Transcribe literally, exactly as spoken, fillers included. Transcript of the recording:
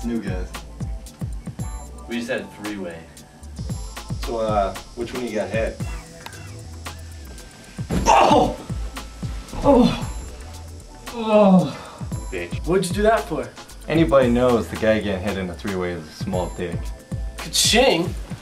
New guys. We just had three-way. So, uh, which one you got hit? Oh! Oh! Oh! Bitch. What'd you do that for? Anybody knows the guy getting hit in a three-way is a small dick. Ka-ching!